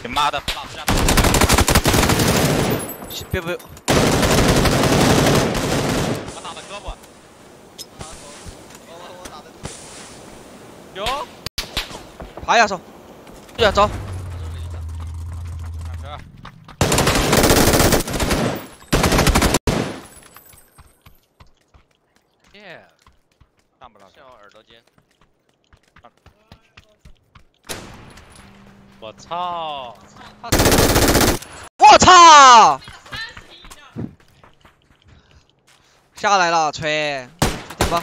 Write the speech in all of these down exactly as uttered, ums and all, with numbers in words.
你妈的，老子家！ 别别！ 我打的胳膊。我我打的。有。 爬呀，走，对呀，走。 耶，看不了。像我耳朵尖。我操！ 我操！下来了，锤，去点吧。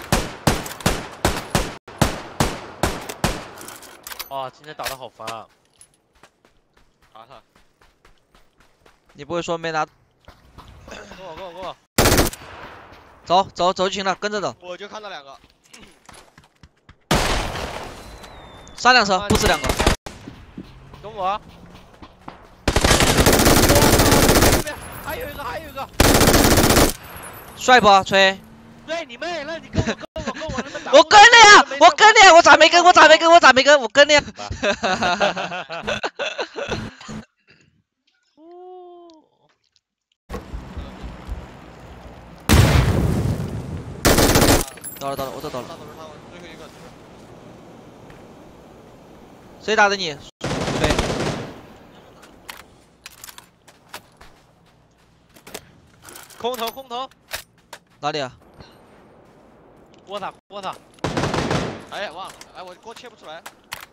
哇，今天打的好烦啊！打他！ 你不会说没拿？ 给我给我给我！ 走走走就行了，跟着走。 我就看到两个。 三辆车，不止两个。 跟我。还有一个，还有一个。 帅不，锤？ 对你妹！那你跟我跟我跟我那么打。 我跟了呀，我跟了呀，我咋没跟？我咋没跟？我咋没跟？我跟了呀。到了到了，我这到了。 最后一个。 谁打的你？对。 空投空投。 哪里啊？ 窝他窝他。哎呀，忘了，哎，我锅切不出来。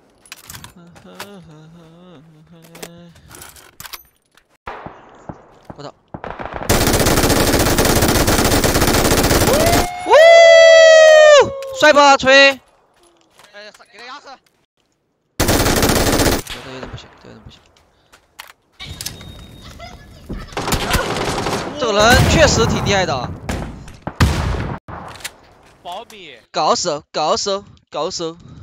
我操！帅不，锤？ 哎，给他压死。 这有点不行，这有点不行。这个人确实挺厉害的。 保米。 高手，高手，高手。